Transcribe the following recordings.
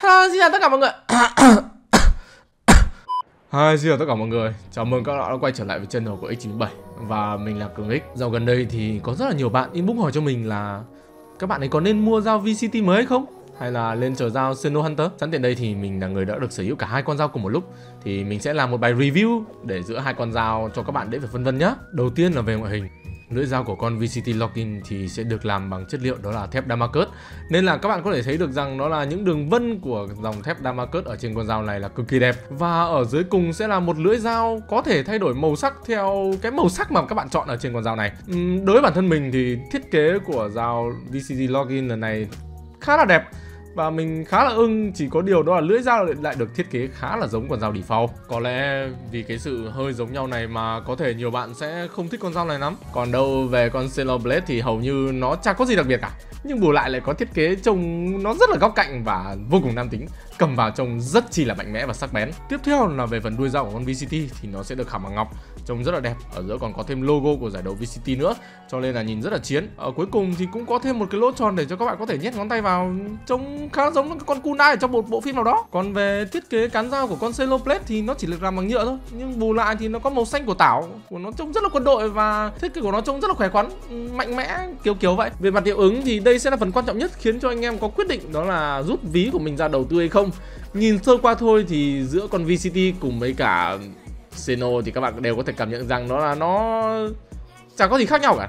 Hello, xin chào tất cả mọi người. Hi, xin chào tất cả mọi người. Chào mừng các bạn đã quay trở lại với channel của X97. Và mình là Cường X. Dạo gần đây thì có rất là nhiều bạn inbox hỏi cho mình là các bạn ấy có nên mua dao VCT mới hay không? Hay là lên chờ dao Xeno Hunter? Sẵn tiện đây thì mình là người đã được sở hữu cả hai con dao cùng một lúc. Thì mình sẽ làm một bài review để giữa hai con dao cho các bạn dễ phải phân vân nhé. Đầu tiên là về ngoại hình. Lưỡi dao của con VCT Login thì sẽ được làm bằng chất liệu đó là thép Damascus. Nên là các bạn có thể thấy được rằng đó là những đường vân của dòng thép Damascus ở trên con dao này là cực kỳ đẹp. Và ở dưới cùng sẽ là một lưỡi dao có thể thay đổi màu sắc theo cái màu sắc mà các bạn chọn ở trên con dao này. Đối với bản thân mình thì thiết kế của dao VCT Login lần này khá là đẹp. Và mình khá là ưng, chỉ có điều đó là lưỡi dao lại được thiết kế khá là giống con dao default. Có lẽ vì cái sự hơi giống nhau này mà có thể nhiều bạn sẽ không thích con dao này lắm. Còn đâu về con Sailor Blade thì hầu như nó chả có gì đặc biệt cả. Nhưng bù lại có thiết kế trông nó rất là góc cạnh và vô cùng nam tính. Cầm vào trông rất chi là mạnh mẽ và sắc bén. Tiếp theo là về phần đuôi dao của con VCT thì nó sẽ được khảm bằng ngọc, trông rất là đẹp. Ở giữa còn có thêm logo của giải đấu VCT nữa, cho nên là nhìn rất là chiến. Ở cuối cùng thì cũng có thêm một cái lỗ tròn để cho các bạn có thể nhét ngón tay vào, trông khá giống con kunai ở trong một bộ phim nào đó. Còn về thiết kế cán dao của con Sailor Blade thì nó chỉ được làm bằng nhựa thôi, nhưng bù lại thì nó có màu xanh của tảo của nó, trông rất là quân đội và thiết kế của nó trông rất là khỏe khoắn, mạnh mẽ kiểu vậy. Về mặt hiệu ứng thì đây sẽ là phần quan trọng nhất khiến cho anh em có quyết định đó là rút ví của mình ra đầu tư hay không. Nhìn sơ qua thôi thì giữa con VCT cùng với cả Xeno thì các bạn đều có thể cảm nhận rằng đó là nó chẳng có gì khác nhau cả.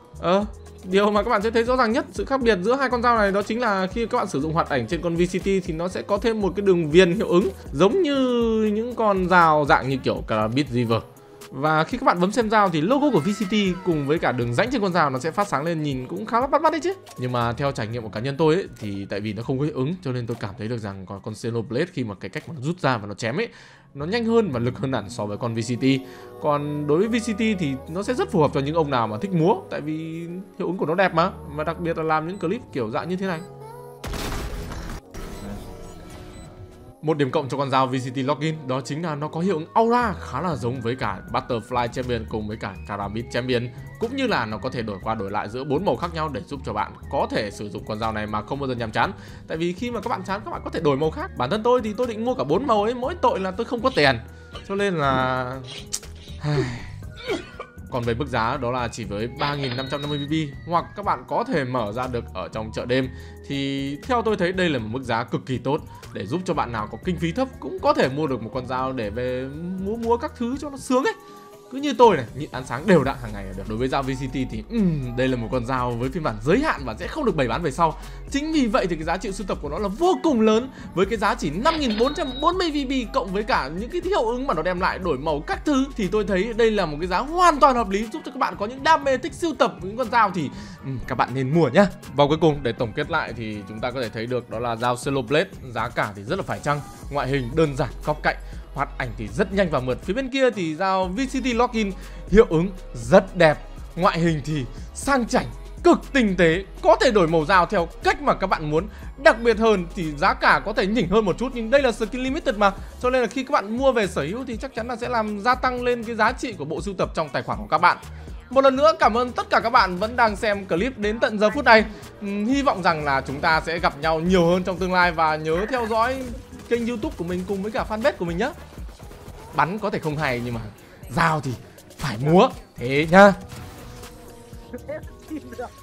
Điều mà các bạn sẽ thấy rõ ràng nhất sự khác biệt giữa hai con dao này đó chính là khi các bạn sử dụng hoạt ảnh trên con VCT thì nó sẽ có thêm một cái đường viền hiệu ứng giống như những con dao dạng như kiểu Karambit River. Và khi các bạn bấm xem dao thì logo của VCT cùng với cả đường rãnh trên con dao nó sẽ phát sáng lên, nhìn cũng khá là bắt mắt đấy chứ. Nhưng mà theo trải nghiệm của cá nhân tôi ấy, thì tại vì nó không có hiệu ứng cho nên tôi cảm thấy được rằng con Xeno Blade khi mà cái cách mà nó rút ra và nó chém ấy, nó nhanh hơn và lực hơn hẳn so với con VCT. Còn đối với VCT thì nó sẽ rất phù hợp cho những ông nào mà thích múa, tại vì hiệu ứng của nó đẹp mà đặc biệt là làm những clip kiểu dạng như thế này. Một điểm cộng cho con dao VCT Login đó chính là nó có hiệu ứng aura khá là giống với cả Butterfly Champion cùng với cả Karambit Champion, cũng như là nó có thể đổi qua đổi lại giữa 4 màu khác nhau để giúp cho bạn có thể sử dụng con dao này mà không bao giờ nhàm chán. Tại vì khi mà các bạn chán các bạn có thể đổi màu khác. Bản thân tôi thì tôi định mua cả 4 màu ấy, mỗi tội là tôi không có tiền, cho nên là còn về mức giá đó là chỉ với 3.550 VB hoặc các bạn có thể mở ra được ở trong chợ đêm, thì theo tôi thấy đây là một mức giá cực kỳ tốt để giúp cho bạn nào có kinh phí thấp cũng có thể mua được một con dao để về múa các thứ cho nó sướng ấy. Cứ như tôi này, nhịn ăn sáng đều đặn hàng ngày là được. Đối với dao VCT thì đây là một con dao với phiên bản giới hạn và sẽ không được bày bán về sau. Chính vì vậy thì cái giá trị sưu tập của nó là vô cùng lớn, với cái giá chỉ 5.440 VB cộng với cả những cái hiệu ứng mà nó đem lại, đổi màu các thứ, thì tôi thấy đây là một cái giá hoàn toàn hợp lý giúp cho các bạn có những đam mê thích sưu tập những con dao thì các bạn nên mua nhá. Và cuối cùng để tổng kết lại thì chúng ta có thể thấy được đó là dao Sailor Blade giá cả thì rất là phải chăng, ngoại hình đơn giản góc cạnh, hoạt ảnh thì rất nhanh và mượt. Phía bên kia thì dao VCT Login hiệu ứng rất đẹp, ngoại hình thì sang chảnh, cực tinh tế, có thể đổi màu dao theo cách mà các bạn muốn. Đặc biệt hơn thì giá cả có thể nhỉnh hơn một chút, nhưng đây là skin limited mà, cho nên là khi các bạn mua về sở hữu thì chắc chắn là sẽ làm gia tăng lên cái giá trị của bộ sưu tập trong tài khoản của các bạn. Một lần nữa cảm ơn tất cả các bạn vẫn đang xem clip đến tận giờ phút này. Hy vọng rằng là chúng ta sẽ gặp nhau nhiều hơn trong tương lai, và nhớ theo dõi kênh YouTube của mình cùng với cả fanpage của mình nhé. Bắn có thể không hay nhưng mà dao thì phải múa thế nhá.